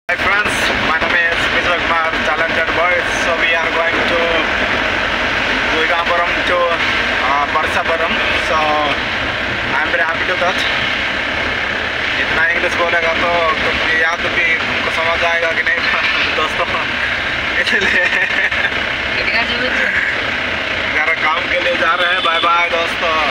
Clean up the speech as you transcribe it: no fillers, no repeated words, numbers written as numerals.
Hi friends, my name is Mr. Kumar, talented boys. So we are going to Gurgaon to Parsapuram. So I am very happy to that. इतना English बोलेगा तो याद भी तुमको समझ आएगा कि नहीं दोस्तों, इसलिए घर काम के लिए जा रहे हैं। बाय बाय दोस्तों।